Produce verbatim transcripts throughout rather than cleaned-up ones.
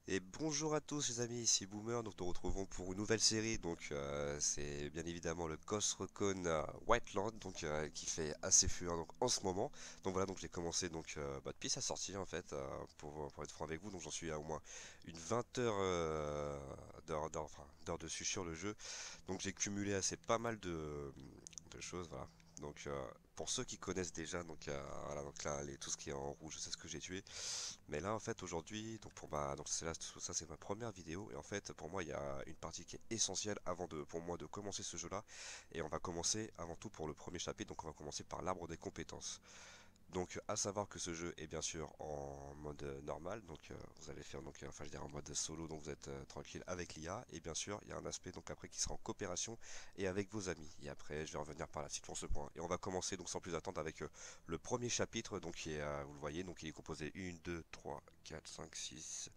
Et bonjour à tous les amis, ici Boomer, donc nous nous retrouvons pour une nouvelle série, donc euh, c'est bien évidemment le Ghost Recon euh, Wildland, donc euh, qui fait assez fureur donc, en ce moment. Donc voilà, donc j'ai commencé donc euh, bah, depuis sa sortie en fait, euh, pour, pour être franc avec vous, donc j'en suis à au moins une vingt heures euh, d'heures d'heures- enfin, d'heures dessus sur le jeu. Donc j'ai cumulé assez pas mal de, de choses, voilà. Donc euh, pour ceux qui connaissent déjà, donc, euh, voilà, donc là les, tout ce qui est en rouge, c'est ce que j'ai tué. Mais là, en fait, aujourd'hui, donc pour ma, donc c'est là, tout ça, c'est ma première vidéo. Et en fait, pour moi, il y a une partie qui est essentielle avant de, pour moi, de commencer ce jeu-là. Et on va commencer avant tout pour le premier chapitre. Donc, on va commencer par l'arbre des compétences. Donc, à savoir que ce jeu est bien sûr en mode euh, normal. Donc, euh, vous allez faire, donc, euh, enfin, je dirais en mode solo. Donc, vous êtes euh, tranquille avec l'I A. Et bien sûr, il y a un aspect donc après qui sera en coopération et avec vos amis. Et après, je vais revenir par la suite pour ce point. Et on va commencer donc sans plus attendre avec euh, le premier chapitre. Donc, qui est, euh, vous le voyez, donc il est composé un, deux, trois, quatre, cinq, six,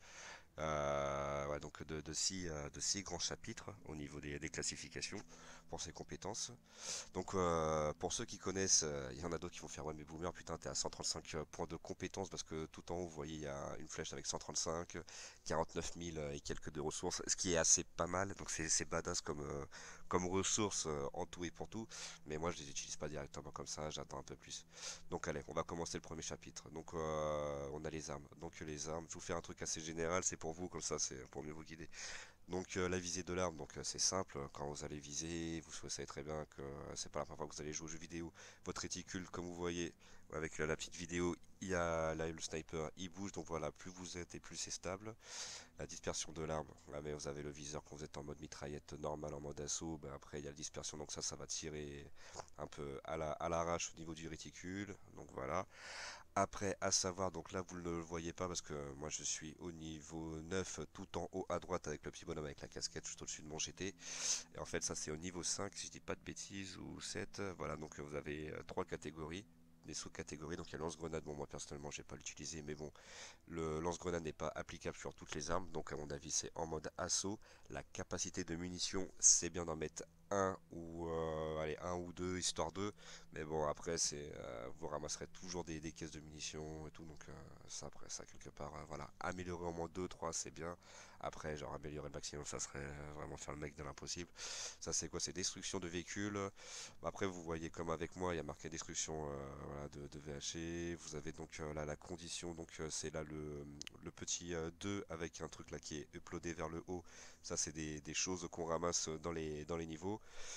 euh, ouais, donc de, de six, euh, de six grands chapitres au niveau des, des classifications pour ses compétences. Donc euh, pour ceux qui connaissent, euh, il y en a d'autres qui vont faire ouais mais boomer putain t'es à cent trente-cinq euh, points de compétences parce que tout en haut vous voyez il y a une flèche avec cent trente-cinq, quarante-neuf mille euh, et quelques de ressources, ce qui est assez pas mal, donc c'est c'est badass comme, euh, comme ressources euh, en tout et pour tout, mais moi je les utilise pas directement comme ça, j'attends un peu plus. Donc allez, on va commencer le premier chapitre. Donc euh, on a les armes. Donc les armes, je vous fais un truc assez général, c'est pour vous, comme ça c'est pour mieux vous guider. Donc euh, la visée de l'arme, donc euh, c'est simple, quand vous allez viser, vous savez très bien que euh, c'est pas la première fois que vous allez jouer aux jeux vidéo. Votre réticule, comme vous voyez, avec euh, la petite vidéo, il y a là le sniper, il bouge, donc voilà, plus vous êtes et plus c'est stable. La dispersion de l'arme, là, mais vous avez le viseur quand vous êtes en mode mitraillette normal, en mode assaut, ben après il y a la dispersion, donc ça, ça va tirer un peu à la, à l'arrache au niveau du réticule, donc voilà. Après, à savoir, donc là vous ne le voyez pas parce que moi je suis au niveau neuf tout en haut à droite avec le petit bonhomme avec la casquette juste au-dessus de mon G T. Et en fait ça c'est au niveau cinq si je dis pas de bêtises ou sept. Voilà, donc vous avez euh, trois catégories. Des sous-catégories, donc il y a lance-grenade, bon moi personnellement j'ai pas l'utilisé mais bon le lance-grenade n'est pas applicable sur toutes les armes, donc à mon avis c'est en mode assaut. La capacité de munitions, c'est bien d'en mettre un ou euh, allez un ou deux histoire d'eux, mais bon après c'est euh, vous ramasserez toujours des, des caisses de munitions et tout, donc euh, ça après ça quelque part euh, voilà améliorer au moins deux trois c'est bien. Après genre améliorer le maximum ça serait euh, vraiment faire le mec de l'impossible. Ça c'est quoi? C'est destruction de véhicules. Après, vous voyez comme avec moi, il y a marqué destruction euh, voilà, de, de V H E. Vous avez donc euh, là la condition, donc euh, c'est là le, le petit euh, deux avec un truc là qui est uploadé vers le haut. Ça, c'est des, des choses qu'on ramasse dans les, dans les niveaux.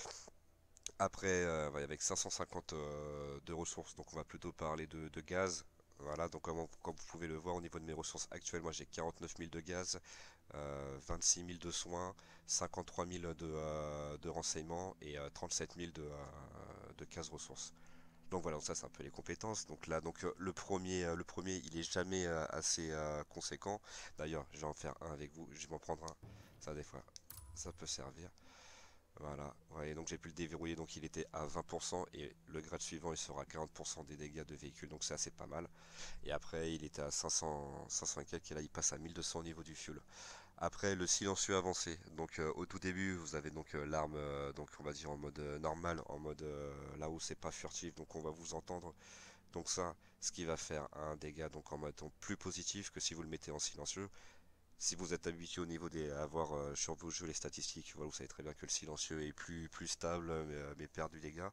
Après, euh, ouais, avec cinq cent cinquante euh, de ressources, donc on va plutôt parler de, de gaz. Voilà, donc comme, comme vous pouvez le voir au niveau de mes ressources actuelles, moi j'ai quarante-neuf mille de gaz, euh, vingt-six mille de soins, cinquante-trois mille de, euh, de renseignements et euh, trente-sept mille de, euh, de cases ressources. Donc voilà, donc ça c'est un peu les compétences. Donc là, donc euh, le premier, euh, le premier, il est jamais euh, assez euh, conséquent. D'ailleurs, je vais en faire un avec vous. Je vais m'en prendre un. Ça des fois, ça peut servir. Voilà. Ouais, donc j'ai pu le déverrouiller. Donc il était à vingt pour cent et le grade suivant, il sera à quarante pour cent des dégâts de véhicule. Donc ça c'est pas mal. Et après, il était à cinq cents, cinq cents et quelques. Et là, il passe à mille deux cents au niveau du fuel. Après le silencieux avancé, donc euh, au tout début vous avez donc euh, l'arme, euh, donc on va dire en mode euh, normal, en mode euh, là où c'est pas furtif, donc on va vous entendre. Donc ça, ce qui va faire un dégât donc en mode donc, plus positif que si vous le mettez en silencieux. Si vous êtes habitué au niveau des à avoir euh, sur vos jeux les statistiques, voilà, vous savez très bien que le silencieux est plus plus stable mais, euh, mais perd du dégât.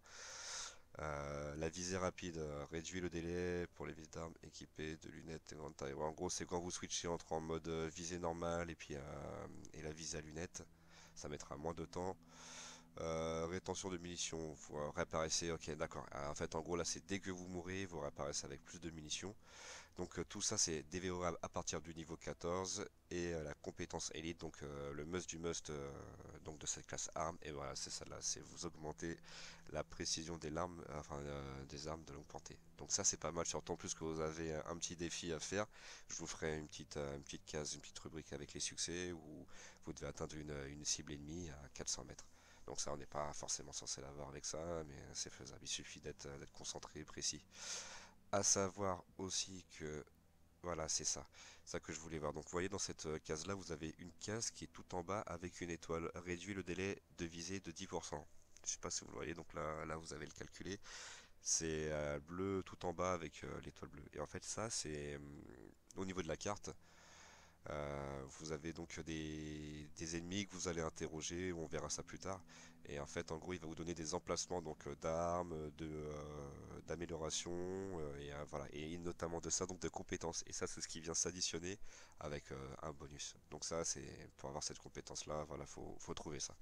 Euh, la visée rapide euh, réduit le délai pour les vis d'armes équipées de lunettes et grande taille. Ouais, en gros, c'est quand vous switchez entre en mode euh, visée normale et puis euh, et la visée à lunettes, ça mettra moins de temps. Euh, rétention de munitions, vous euh, réapparaissez. Ok, d'accord. Euh, En fait, en gros, là, c'est dès que vous mourrez, vous réapparaissez avec plus de munitions. Donc euh, tout ça c'est déverrouillable à partir du niveau quatorze et euh, la compétence élite, donc euh, le must du must euh, donc de cette classe arme, et voilà c'est ça là, c'est vous augmenter la précision des armes, euh, enfin euh, des armes de longue portée. Donc ça c'est pas mal, surtout en plus que vous avez un petit défi à faire. Je vous ferai une petite, euh, une petite case, une petite rubrique avec les succès où vous devez atteindre une, une cible ennemie à quatre cents mètres. Donc ça on n'est pas forcément censé l'avoir avec ça, mais c'est faisable, il suffit d'être d'être concentré et précis. À savoir aussi que voilà, c'est ça. Ça que je voulais voir. Donc, vous voyez, dans cette euh, case-là, vous avez une case qui est tout en bas avec une étoile. Réduit le délai de visée de dix pour cent. Je sais pas si vous le voyez. Donc là, là, vous avez le calculé. C'est euh, bleu tout en bas avec euh, l'étoile bleue. Et en fait, ça, c'est hum, au niveau de la carte. Euh, vous avez donc des, des ennemis que vous allez interroger, on verra ça plus tard. Et en fait, en gros, il va vous donner des emplacements donc euh, d'armes, de euh, d'amélioration, euh, et euh, voilà, et notamment de ça, donc de compétences. Et ça, c'est ce qui vient s'additionner avec euh, un bonus. Donc ça, c'est pour avoir cette compétence-là, voilà, faut, faut trouver ça.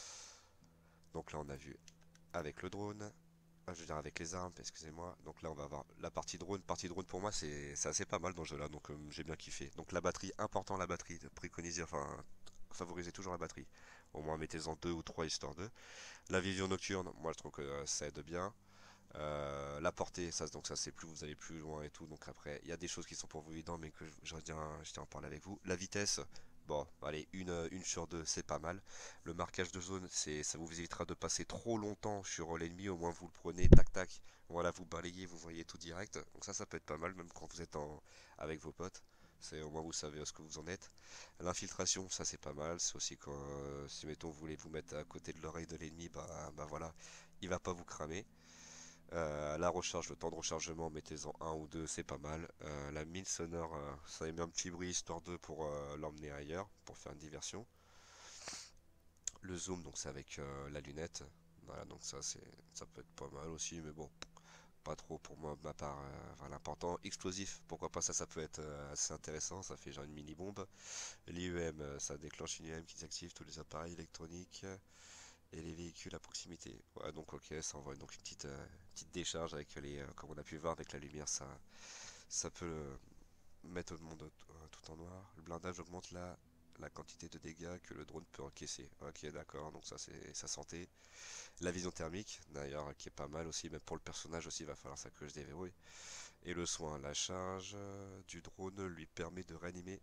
Donc là, on a vu avec le drone. Ah, je veux dire avec les armes, excusez-moi. Donc là on va avoir la partie drone. Partie drone pour moi c'est c'est assez pas mal dans ce jeu là, donc euh, j'ai bien kiffé. Donc la batterie, important la batterie, de préconiser, enfin favoriser toujours la batterie. Au moins mettez-en deux ou trois histoire de. La vision nocturne, moi je trouve que euh, ça aide bien. Euh, la portée, ça donc ça c'est plus vous allez plus loin et tout. Donc après il y a des choses qui sont pour vous évidentes mais que je, je tiens, je tiens à en parler avec vous. La vitesse, bon allez une, euh, une sur deux c'est pas mal. Le marquage de zone, c'est ça vous évitera de passer trop longtemps sur l'ennemi. Au moins vous le prenez tac tac. Voilà, vous balayez, vous voyez tout direct. Donc ça ça peut être pas mal même quand vous êtes en, avec vos potes. C'est au moins vous savez ce que vous en êtes. L'infiltration, ça c'est pas mal. C'est aussi quand euh, si mettons vous voulez vous mettre à côté de l'oreille de l'ennemi, bah, bah voilà, il va pas vous cramer. Euh, la recharge, le temps de rechargement, mettez-en un ou deux, c'est pas mal. Euh, la mine sonore, euh, ça émet un petit bruit histoire de pour euh, l'emmener ailleurs, pour faire une diversion. Le zoom, donc c'est avec euh, la lunette. Voilà, donc ça c'est, ça peut être pas mal aussi, mais bon, pas trop pour moi, de ma part. Euh, enfin, l'important, explosif, pourquoi pas ça, ça peut être euh, assez intéressant. Ça fait genre une mini bombe. L'I E M, euh, ça déclenche une I E M qui s'active tous les appareils électroniques et les véhicules à proximité. Ouais, donc ok, ça envoie donc une petite, euh, petite décharge avec les, euh, comme on a pu voir avec la lumière, ça, ça peut euh, mettre le monde euh, tout en noir. Le blindage augmente la, la quantité de dégâts que le drone peut encaisser. Ok, d'accord, donc ça c'est sa santé. La vision thermique, d'ailleurs, qui est pas mal aussi, même pour le personnage aussi, il va falloir ça que je déverrouille. Et le soin, la charge euh, du drone lui permet de réanimer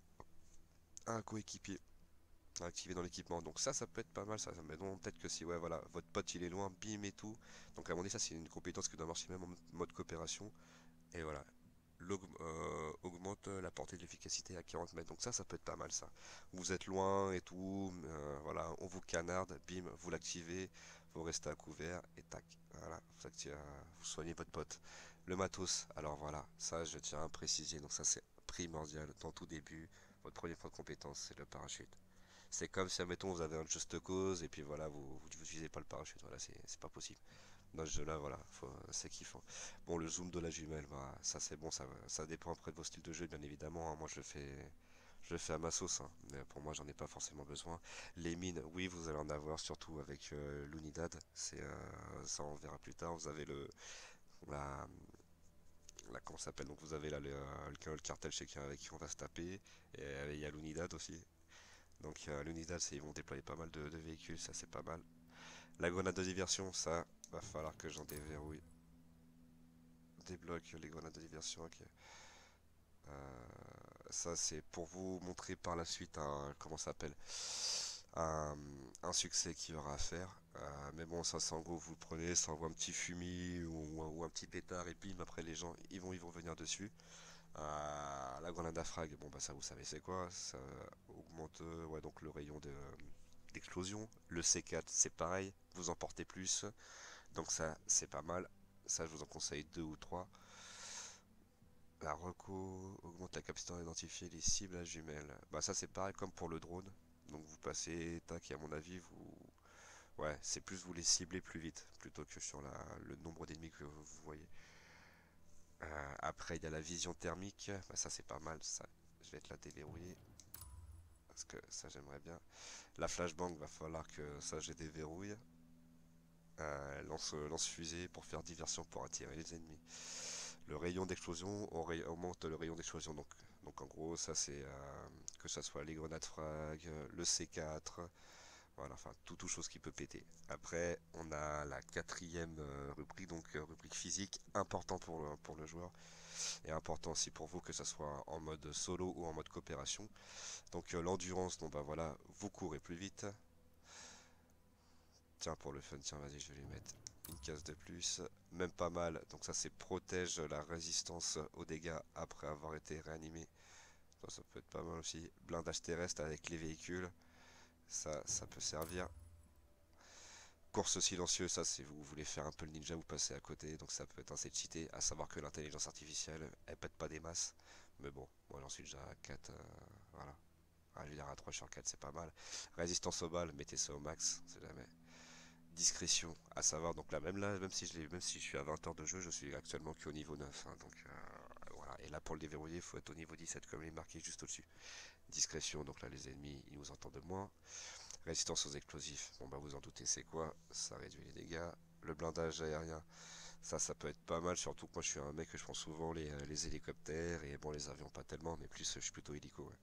un coéquipier activé dans l'équipement. Donc ça, ça peut être pas mal, ça. Mais non, peut-être que si, ouais, voilà, votre pote il est loin, bim et tout. Donc à mon avis, ça c'est une compétence qui doit marcher même en mode coopération. Et voilà, euh, augmente la portée de l'efficacité à quarante mètres. Donc ça, ça peut être pas mal, ça. Vous êtes loin et tout, euh, voilà, on vous canarde, bim, vous l'activez, vous restez à couvert et tac, voilà, vous, activez, euh, vous soignez votre pote. Le matos, alors voilà, ça je tiens à préciser, donc ça c'est primordial dans tout début. Votre premier point de compétence, c'est le parachute. C'est comme si, admettons, vous avez un juste cause et puis voilà, vous vous, vous utilisez pas le parachute. Voilà, c'est c'est pas possible. Dans ce jeu-là, voilà, faut- c'est kiffant. Bon, le zoom de la jumelle, bah, ça c'est bon, ça, ça dépend après de vos styles de jeu, bien évidemment. Hein. Moi, je le fais, je le fais à ma sauce, hein. Mais pour moi, j'en ai pas forcément besoin. Les mines, oui, vous allez en avoir, surtout avec euh, l'Unidad. C'est, euh, ça, on verra plus tard. Vous avez le, la, la comment ça s'appelle? Donc, vous avez là le, le, le cartel chez qui, avec qui on va se taper. Et euh, il y a l'Unidad aussi. Donc euh, l'Unidad, c'est ils vont déployer pas mal de, de véhicules, ça c'est pas mal. La grenade de diversion, ça va falloir que j'en déverrouille. Débloque les grenades de diversion, ok. Euh, ça c'est pour vous montrer par la suite un, comment ça s'appelle, un, un succès qu'il y aura à faire. Euh, mais bon, ça c'est en gros, vous le prenez, ça envoie un petit fumier ou, ou un petit pétard et bim, après les gens, ils vont, ils vont venir dessus. Euh, la grenade à frag, bon bah ça vous savez c'est quoi, ça augmente euh, ouais, donc le rayon de, d'explosion. Le C quatre c'est pareil, vous en portez plus, donc ça c'est pas mal. Ça je vous en conseille deux ou trois. La reco augmente la capacité d'identifier les cibles à jumelles. Bah ça c'est pareil comme pour le drone. Donc vous passez, tac, et à mon avis vous... Ouais, c'est plus vous les ciblez plus vite, plutôt que sur la, le nombre d'ennemis que vous voyez. Euh, après il y a la vision thermique, bah, ça c'est pas mal, ça je vais te la déverrouiller. Parce que ça j'aimerais bien. La flashbang va falloir que ça je déverrouille. Euh, lance, lance fusée pour faire diversion pour attirer les ennemis. Le rayon d'explosion augmente le rayon d'explosion. Donc, donc en gros, ça c'est euh, que ça soit les grenades frag, le C quatre, voilà, enfin tout, tout chose qui peut péter. Après, on a la quatrième euh, rubrique, donc euh, rubrique physique, important pour le, pour le joueur et important aussi pour vous que ça soit en mode solo ou en mode coopération. Donc euh, l'endurance, donc bah voilà, vous courez plus vite. Tiens, pour le fun, tiens, vas-y, je vais lui mettre une case de plus. Même pas mal. Donc ça, c'est protège la résistance aux dégâts après avoir été réanimé. Ça, ça peut être pas mal aussi. Blindage terrestre avec les véhicules. Ça, ça peut servir. Course silencieuse, ça, c'est vous voulez faire un peu le ninja, vous passez à côté. Donc ça peut être assez cheaté. À savoir que l'intelligence artificielle, elle pète pas des masses. Mais bon, moi j'en suis déjà à quatre, euh, voilà. Ah, je veux dire à trois sur quatre c'est pas mal. Résistance aux balles, mettez ça au max, c'est jamais. Discrétion, à savoir, donc là, même là, même si je, l'ai- même si je suis à vingt heures de jeu, je suis actuellement qu'au niveau neuf, hein, donc euh, voilà. Et là, pour le déverrouiller, il faut être au niveau dix-sept, comme il est marqué juste au-dessus. Discrétion, donc là, les ennemis, ils nous entendent moins. Résistance aux explosifs, bon bah vous en doutez, c'est quoi? Ça réduit les dégâts. Le blindage aérien, ça, ça peut être pas mal, surtout que moi je suis un mec que je prends souvent les, euh, les hélicoptères, et bon, les avions pas tellement, mais plus je suis plutôt hélico, ouais.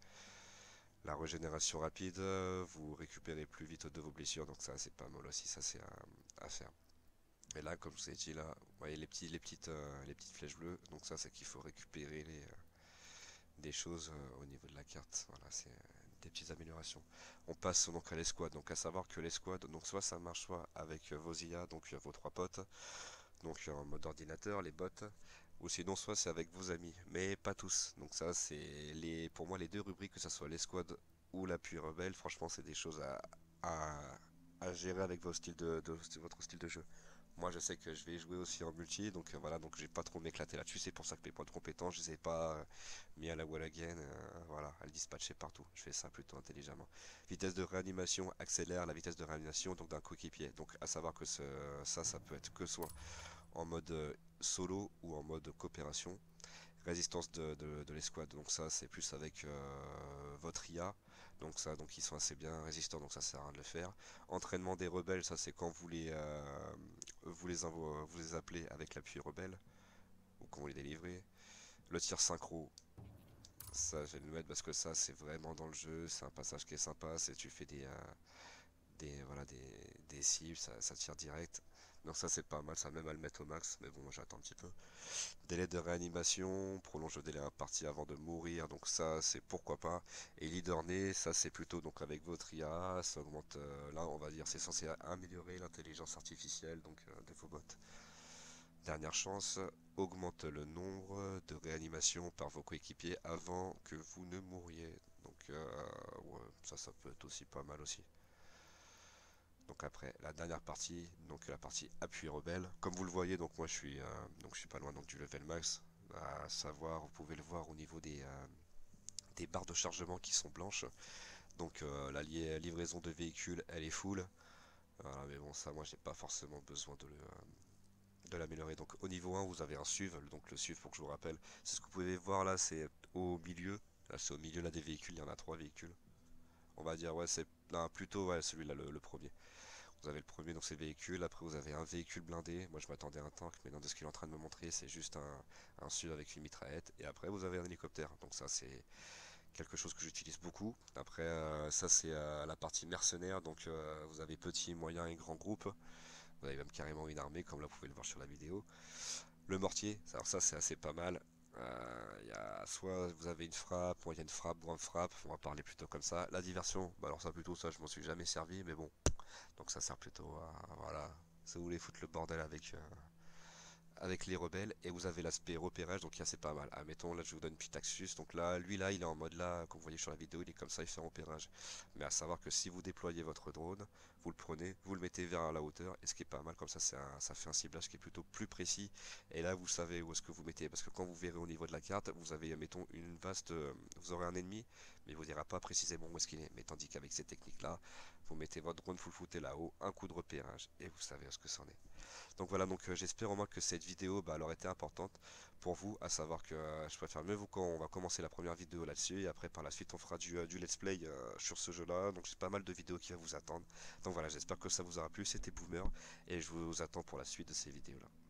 La régénération rapide, euh, vous récupérez plus vite de vos blessures, donc ça c'est pas mal aussi, ça c'est à, à faire. Et là, comme je vous ai dit, là, vous voyez les, petits, les, petites, euh, les petites flèches bleues, donc ça c'est qu'il faut récupérer les, euh, des choses euh, au niveau de la carte. Voilà, c'est euh, des petites améliorations. On passe donc à l'escouade, donc à savoir que l'escouade, donc soit ça marche soit avec euh, vos I A, donc euh, vos trois potes, donc euh, en mode ordinateur, les bots, ou sinon soit c'est avec vos amis, mais pas tous. Donc ça c'est les, pour moi les deux rubriques, que ce soit l'escouade ou l'appui rebelle, franchement c'est des choses à, à, à gérer avec vos styles de, de- votre style de jeu. Moi je sais que je vais jouer aussi en multi, donc euh, voilà, donc j'ai pas trop m'éclater là-dessus, c'est pour ça que mes points de compétence, je les ai pas euh, mis à la wall again, euh, voilà, à le dispatcher partout. Je fais ça plutôt intelligemment. Vitesse de réanimation accélère la vitesse de réanimation donc d'un coéquipier. Donc à savoir que ce, ça, ça peut être que soit en mode euh, solo ou en mode coopération. Résistance de, de, de l'escouade, donc ça c'est plus avec euh, votre I A. Donc ça, donc ils sont assez bien résistants, donc ça sert à rien de le faire. Entraînement des rebelles, ça c'est quand vous les, euh, vous les, envo- vous les appelez avec l'appui rebelle, ou quand vous les délivrez. Le tir synchro, ça je vais le mettre parce que ça c'est vraiment dans le jeu, c'est un passage qui est sympa, c'est tu fais des, euh, des, voilà, des, des cibles, ça, ça tire direct. Donc ça c'est pas mal, ça même à le mettre au max, mais bon moi j'attends un petit peu. Délai de réanimation, prolonge le délai imparti avant de mourir, donc ça c'est pourquoi pas. Et leader né, ça c'est plutôt donc avec votre I A, ça augmente, euh, là on va dire c'est censé améliorer l'intelligence artificielle donc euh, de vos bots. Dernière chance, augmente le nombre de réanimations par vos coéquipiers avant que vous ne mouriez. Donc euh, ouais, ça ça peut être aussi pas mal aussi. Donc après la dernière partie, donc la partie appui rebelle. Comme vous le voyez, donc moi je suis euh, donc je suis pas loin donc du level max. À savoir, vous pouvez le voir au niveau des, euh, des barres de chargement qui sont blanches. Donc euh, la li livraison de véhicules elle est full. Voilà, mais bon ça moi j'ai pas forcément besoin de le, euh, de l'améliorer. Donc au niveau un vous avez un S U V, donc le S U V pour que je vous rappelle, c'est ce que vous pouvez voir là, c'est au milieu. Là c'est au milieu là des véhicules, il y en a trois véhicules. On va dire ouais c'est non, plutôt ouais celui-là le, le premier. Vous avez le premier, donc c'est le véhicule. Après, vous avez un véhicule blindé. Moi, je m'attendais à un tank, mais non, de ce qu'il est en train de me montrer, c'est juste un, un S U V avec une mitraillette. Et après, vous avez un hélicoptère. Donc, ça, c'est quelque chose que j'utilise beaucoup. Après, euh, ça, c'est euh, la partie mercenaire. Donc, euh, vous avez petit, moyen et grand groupe. Vous avez même carrément une armée, comme là, vous pouvez le voir sur la vidéo. Le mortier, alors ça, c'est assez pas mal. Euh, il y a soit vous avez une frappe, moyenne frappe, grande frappe, on va parler plutôt comme ça. La diversion, bah alors ça plutôt ça je m'en suis jamais servi, mais bon, donc ça sert plutôt à, voilà, si vous voulez foutre le bordel avec, euh, avec les rebelles. Et vous avez l'aspect repérage, donc là c'est pas mal. Admettons, là je vous donne une petite astuce. Donc là, lui là, il est en mode là, comme vous voyez sur la vidéo, il est comme ça, il fait repérage. Mais à savoir que si vous déployez votre drone, vous le prenez, vous le mettez vers la hauteur, et ce qui est pas mal, comme ça c'est un- ça fait un ciblage qui est plutôt plus précis. Et là vous savez où est-ce que vous mettez, parce que quand vous verrez au niveau de la carte, vous avez, mettons, une vaste, euh, vous aurez un ennemi, mais il vous dira pas précisément où est-ce qu'il est. Mais tandis qu'avec ces techniques là, vous mettez votre drone, vous le foutez là-haut, un coup de repérage, et vous savez où est-ce que c'en est. Donc voilà, donc euh, j'espère au moins que cette vidéo bah, elle aurait été importante pour vous, à savoir que euh, je préfère mieux vous quand on va commencer la première vidéo là-dessus, et après par la suite on fera du, euh, du let's play euh, sur ce jeu-là, donc j'ai pas mal de vidéos qui vont vous attendre. Donc voilà, j'espère que ça vous aura plu, c'était Boomer, et je vous attends pour la suite de ces vidéos-là.